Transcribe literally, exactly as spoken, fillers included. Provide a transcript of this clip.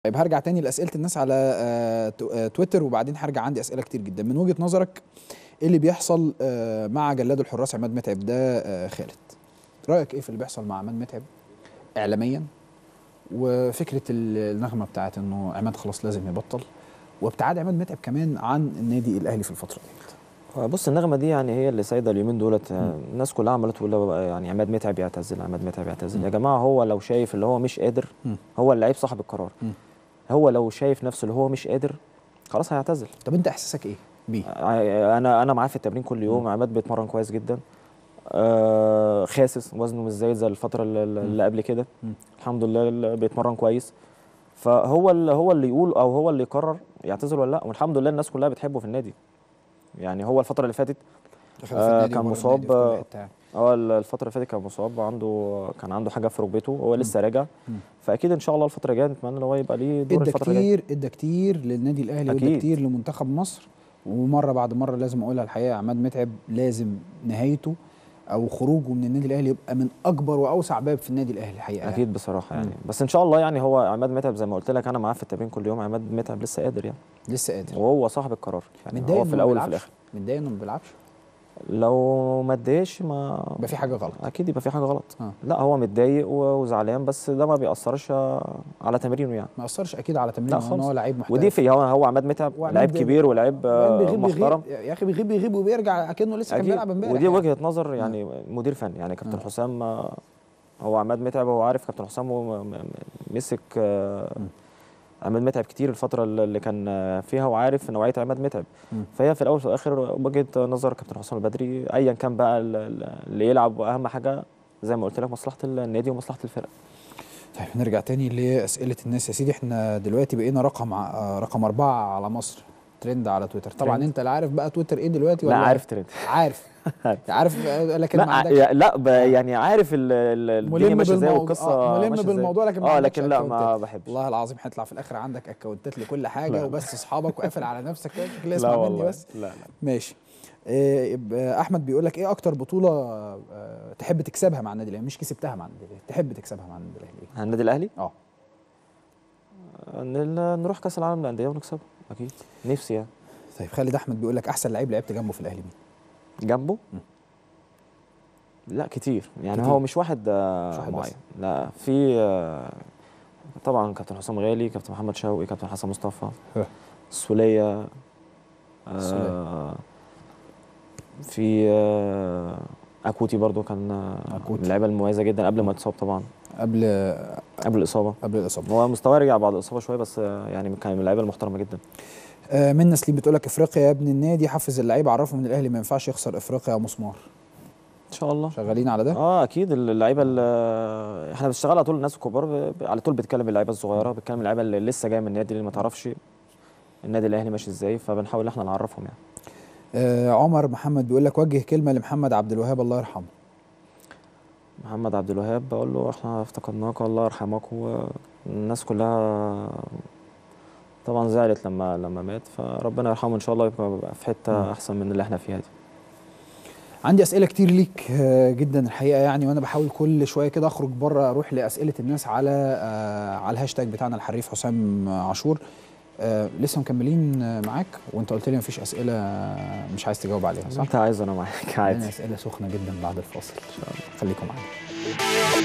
طيب هرجع تاني لأسئلة الناس على آه، آه، تويتر، وبعدين هرجع عندي أسئلة كتير جدا. من وجهة نظرك ايه اللي بيحصل آه، مع جلاد الحراس عماد متعب ده؟ آه، خالد، رأيك ايه في اللي بيحصل مع عماد متعب إعلاميا، وفكرة النغمة بتاعت انه عماد خلاص لازم يبطل، وابتعاد عماد متعب كمان عن النادي الأهلي في الفترة دي؟ بص، النغمه دي يعني هي اللي سايده اليومين دولت. الناس كلها عماله تقول يعني عماد متعب يعتزل، عماد متعب يعتزل. يا جماعه، هو لو شايف اللي هو مش قادر، م. هو اللعيب صاحب القرار. م. هو لو شايف نفسه اللي هو مش قادر خلاص هيعتزل. طب انت احساسك ايه بيه؟ انا انا معاه في التمرين كل يوم. م. عماد بيتمرن كويس جدا، آه خاسس، وزنه مش زي زي الفتره اللي, اللي قبل كده. الحمد لله بيتمرن كويس. فهو اللي هو اللي يقول او هو اللي يقرر يعتزل ولا لا. والحمد لله الناس كلها بتحبه في النادي. يعني هو الفتره اللي فاتت آه كان مصاب. اه الفتره اللي فاتت كان مصاب، عنده كان عنده حاجه في ركبته، هو لسه راجع. فاكيد ان شاء الله الفتره الجايه نتمنى ان هو يبقى ليه دور الفتره الجايه. ادى كتير ادى كتير للنادي الاهلي، وادى كتير لمنتخب مصر. ومره بعد مره لازم اقولها الحقيقه، عماد متعب لازم نهايته او خروجه من النادي الاهلي يبقى من اكبر واوسع باب في النادي الاهلي الحقيقه. اكيد يعني. بصراحه يعني م. بس ان شاء الله يعني هو عماد متعب زي ما قلت لك، انا معاه في التمرين كل يوم. عماد متعب لسه قادر يعني لسه قادر، وهو صاحب القرار. يعني هو في الاول وفي الاخر. متضايق انه ما بيلعبش؟ لو ما اتضايقش ما يبقى في حاجه غلط. اكيد يبقى في حاجه غلط. آه. لا هو متضايق وزعلان، بس ده ما بيأثرش على تمرينه. يعني ما أثرش اكيد على تمرينه، لان هو لعيب محترف. ودي في هو هو عماد متعب لعيب كبير ولعيب محترم. يا اخي بيغيب بيغيب وبيرجع اكنه لسه كان بيلعب امبارح. ودي وجهه نظر يعني آه. مدير فني. يعني كابتن آه. حسام، هو عماد متعب هو عارف كابتن حسام هو مسك آه عماد متعب كتير الفتره اللي كان فيها، وعارف نوعيه عماد متعب. م. فهي في الاول وفي الاخر وجهه نظر كابتن حسام البدري، ايا كان بقى اللي يلعب. واهم حاجه زي ما قلت لك مصلحه النادي ومصلحه الفرقه. طيب نرجع تاني لاسئله الناس يا سيدي. احنا دلوقتي بقينا رقم رقم اربعه على مصر ترند على تويتر. طبعا ترند. انت لا عارف بقى تويتر ايه دلوقتي ولا؟ لا عارف ترند. عارف عارف لكن لا ما عندكش. لا يعني عارف الدنيا ماشيه ازاي والقصه آه ملم بالموضوع، لكن اه لكن لا ما بحبش. والله العظيم هيطلع في الاخر عندك اكونتات لكل حاجه. لا. وبس اصحابك وقافل على نفسك كده. شكلها اسمع مني بس. لا لا ماشي. إيه احمد بيقول لك ايه اكتر بطوله أه تحب تكسبها مع النادي الاهلي؟ مش كسبتها مع النادي الاهلي، تحب تكسبها مع النادي الاهلي؟ مع النادي الاهلي اه نروح كاس العالم للانديه ونكسبه اكيد، نفسي يعني. طيب خالد احمد بيقول لك احسن لعيب لعبت جنبه في الاهلي مين؟ جنبه؟ م. لا كتير يعني كتير. هو مش واحد مش واحد معين. لا في طبعا كابتن حسام غالي، كابتن محمد شوقي، كابتن حسن مصطفى، السوليه، آه في آه اكوتي برضو كان من اللعيبه المميزه جدا قبل ما يتصاب طبعا. قبل قبل الاصابه قبل الاصابه هو مستواه رجع بعد الاصابه شويه، بس يعني كان من اللعيبه المحترمه جدا. آه منى سليم بتقول لك افريقيا يا ابن النادي، حفز اللعيب، عرفهم ان الاهلي ما ينفعش يخسر افريقيا يا مسمار. ان شاء الله شغالين على ده. اه اكيد اللعيبه اللي احنا بنشتغل على طول. الناس الكبار على طول بتكلم اللعيبه الصغيره، بتكلم اللعيبه اللي لسه جايه من النادي اللي ما تعرفش النادي الاهلي ماشي ازاي، فبنحاول احنا نعرفهم يعني. آه عمر محمد بيقول لك وجه كلمه لمحمد عبد الوهاب الله يرحمه. محمد عبد الوهاب بقول له احنا افتقدناك الله يرحمك، والناس كلها طبعا زعلت لما لما مات، فربنا يرحمه ان شاء الله يبقى في حته احسن من اللي احنا فيها دي. عندي اسئله كتير ليك جدا الحقيقه يعني، وانا بحاول كل شويه كده اخرج بره اروح لاسئله الناس على آه على الهاشتاج بتاعنا الحريف حسام عاشور. آه لسه مكملين معاك، وانت قلت لي مفيش اسئله مش عايز تجاوب عليها، صح؟ انت عايز انا معاك عادي. اسئله سخنه جدا بعد الفاصل ان شاء الله، خليكم معانا.